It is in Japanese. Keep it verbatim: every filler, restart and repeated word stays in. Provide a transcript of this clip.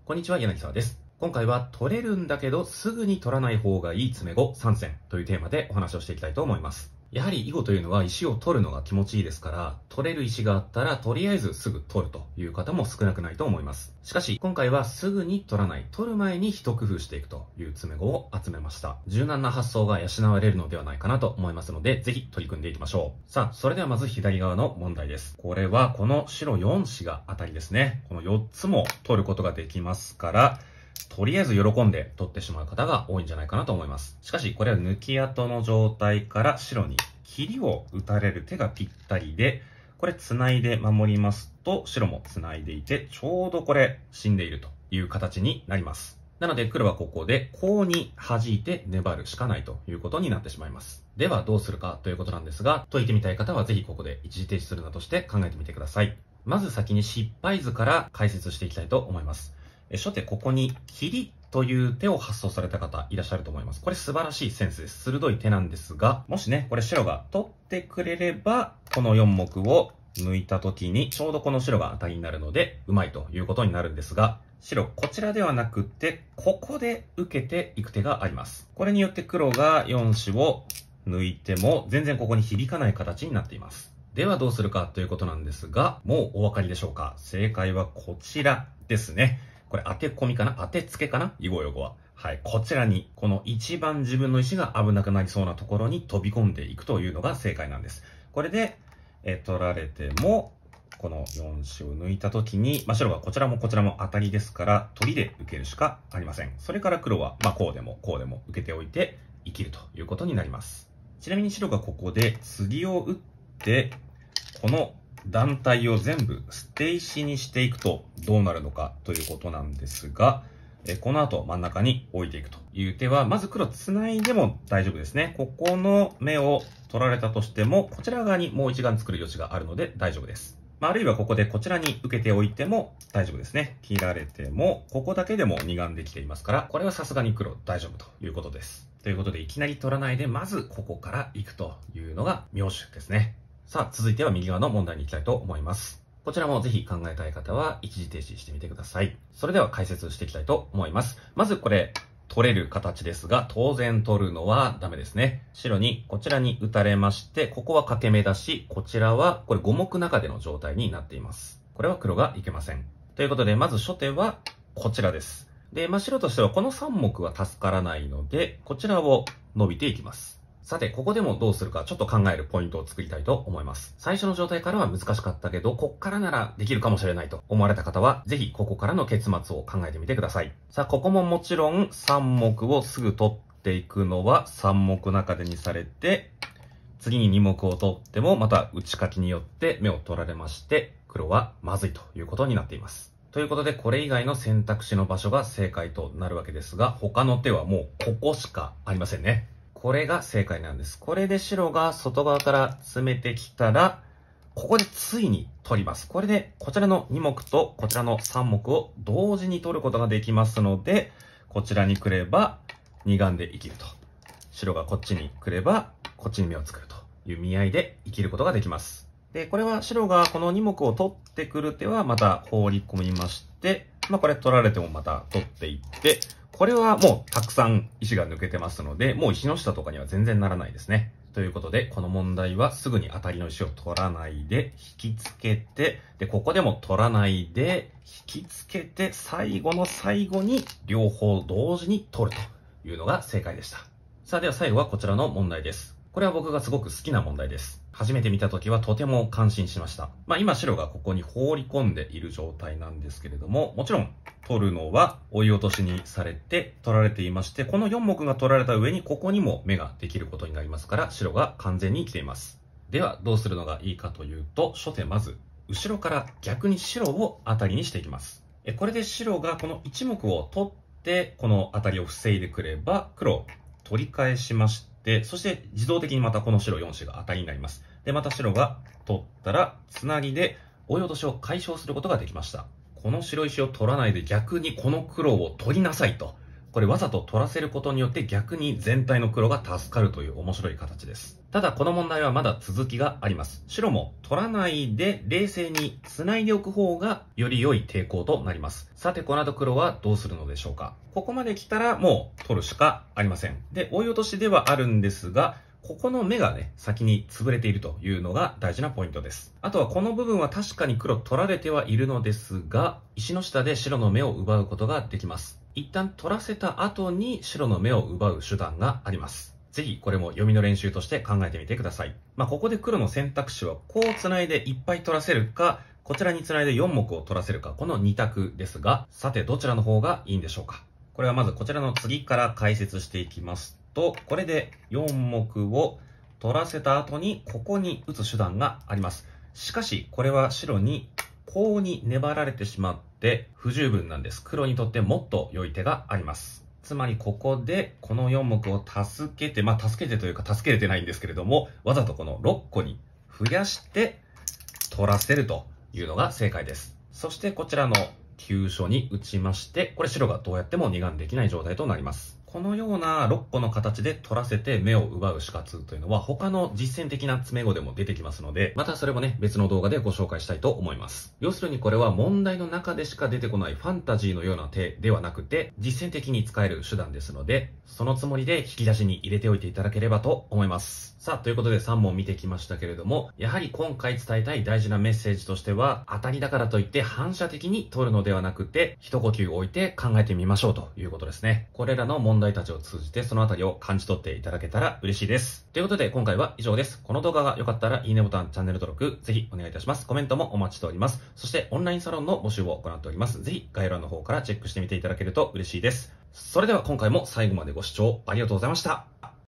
こんにちは、柳沢です。今回は取れるんだけどすぐに取らない方がいい詰碁さん選というテーマでお話をしていきたいと思います。やはり囲碁というのは石を取るのが気持ちいいですから、取れる石があったらとりあえずすぐ取るという方も少なくないと思います。しかし今回はすぐに取らない、取る前に一工夫していくという詰碁を集めました。柔軟な発想が養われるのではないかなと思いますので、ぜひ取り組んでいきましょう。さあ、それではまず左側の問題です。これはこの白よん子が当たりですね。このよっつも取ることができますから、とりあえず喜んで取ってしまう方が多いんじゃないかなと思います。しかしこれは抜き跡の状態から白に切りを打たれる手がぴったりで、これ繋いで守りますと白も繋いでいて、ちょうどこれ死んでいるという形になります。なので黒はここでコウに弾いて粘るしかないということになってしまいます。ではどうするかということなんですが、解いてみたい方はぜひここで一時停止するなどして考えてみてください。まず先に失敗図から解説していきたいと思います。初手ここに切りという手を発想された方いらっしゃると思います。これ素晴らしいセンスです。鋭い手なんですが、もしね、これ白が取ってくれれば、このよん目を抜いた時にちょうどこの白が当たりになるので、うまいということになるんですが、白、こちらではなくて、ここで受けていく手があります。これによって黒がよん子を抜いても、全然ここに響かない形になっています。ではどうするかということなんですが、もうお分かりでしょうか？正解はこちらですね。これ当て込みかな？当て付けかな？囲碁用語は。はい。こちらに、この一番自分の石が危なくなりそうなところに飛び込んでいくというのが正解なんです。これで、え取られても、このよん子を抜いたときに、まあ、白がこちらもこちらも当たりですから、取りで受けるしかありません。それから黒は、まあ、こうでもこうでも受けておいて生きるということになります。ちなみに白がここで次を打って、この団体を全部捨て石にしていくとどうなるのかということなんですが、えこの後真ん中に置いていくという手は、まず黒繋いでも大丈夫ですね。ここの目を取られたとしても、こちら側にもう一眼作る余地があるので大丈夫です。まあ、あるいはここでこちらに受けておいても大丈夫ですね。切られても、ここだけでもに眼できていますから、これはさすがに黒大丈夫ということです。ということで、いきなり取らないで、まずここから行くというのが妙手ですね。さあ、続いては右側の問題に行きたいと思います。こちらもぜひ考えたい方は一時停止してみてください。それでは解説していきたいと思います。まずこれ、取れる形ですが、当然取るのはダメですね。白にこちらに打たれまして、ここは欠け眼だし、こちらはこれご目中での状態になっています。これは黒がいけません。ということで、まず初手はこちらです。で、まあ、白としてはこのさん目は助からないので、こちらを伸びていきます。さて、ここでもどうするかちょっと考えるポイントを作りたいと思います。最初の状態からは難しかったけど、こっからならできるかもしれないと思われた方は、ぜひここからの結末を考えてみてください。さあ、ここももちろんさん目をすぐ取っていくのはさん目中手にされて、次にに目を取ってもまた打ち書きによって目を取られまして、黒はまずいということになっています。ということで、これ以外の選択肢の場所が正解となるわけですが、他の手はもうここしかありませんね。これが正解なんです。これで白が外側から詰めてきたら、ここでついに取ります。これでこちらのに目とこちらのさん目を同時に取ることができますので、こちらに来ればに眼で生きると。白がこっちに来ればこっちに目を作るという見合いで生きることができます。で、これは白がこのに目を取ってくる手はまた放り込みまして、まあこれ取られてもまた取っていって、これはもうたくさん石が抜けてますので、もう石の下とかには全然ならないですね。ということで、この問題はすぐに当たりの石を取らないで、引きつけて、で、ここでも取らないで、引きつけて、最後の最後に両方同時に取るというのが正解でした。さあ、では最後はこちらの問題です。これは僕がすごく好きな問題です。初めて見たときはとても感心しました。まあ今白がここに放り込んでいる状態なんですけれども、もちろん取るのは追い落としにされて取られていまして、このよん目が取られた上にここにも目ができることになりますから、白が完全に生きています。ではどうするのがいいかというと、初手まず後ろから逆に白を当たりにしていきます。えこれで白がこのいち目を取ってこの当たりを防いでくれば、黒取り返しまして、で、そして自動的にまたこの白よん子が当たりになります。で、また白が取ったら、つなぎで追い落としを解消することができました。この白石を取らないで逆にこの黒を取りなさいと。これわざと取らせることによって逆に全体の黒が助かるという面白い形です。 ただこの問題はまだ続きがあります。白も取らないで冷静に繋いでおく方がより良い抵抗となります。さてこの後黒はどうするのでしょうか。ここまで来たらもう取るしかありません。で、追い落としではあるんですが、ここの目がね、先に潰れているというのが大事なポイントです。あとはこの部分は確かに黒取られてはいるのですが、石の下で白の目を奪うことができます。一旦取らせた後に白の目を奪う手段があります。ぜひこれも読みの練習として考えてみてください。まあここで黒の選択肢はこう繋いでいっぱい取らせるか、こちらに繋いでよん目を取らせるか、このに択ですが、さてどちらの方がいいんでしょうか。これはまずこちらの次から解説していきますと、これでよん目を取らせた後にここに打つ手段があります。しかしこれは白にコウに粘られてしまって不十分なんです。黒にとってもっと良い手があります。つまりここでこのよん目を助けて、まあ助けてというか助けれてないんですけれども、わざとこのろっこに増やして取らせるというのが正解です。そしてこちらの急所に打ちまして、これ白がどうやっても二眼できない状態となります。このようなろっこの形で取らせて目を奪う死活というのは他の実践的な詰碁でも出てきますので、またそれもね、別の動画でご紹介したいと思います。要するにこれは問題の中でしか出てこないファンタジーのような手ではなくて、実践的に使える手段ですので、そのつもりで引き出しに入れておいていただければと思います。さあ、ということでさん問見てきましたけれども、やはり今回伝えたい大事なメッセージとしては、当たりだからといって反射的に取るのではなくて、一呼吸置いて考えてみましょうということですね。これらの問題たちを通じてそのあたりを感じ取っていただけたら嬉しいです。ということで今回は以上です。この動画が良かったらいいねボタン、チャンネル登録、ぜひお願いいたします。コメントもお待ちしております。そしてオンラインサロンの募集を行っております。ぜひ概要欄の方からチェックしてみていただけると嬉しいです。それでは今回も最後までご視聴ありがとうございました。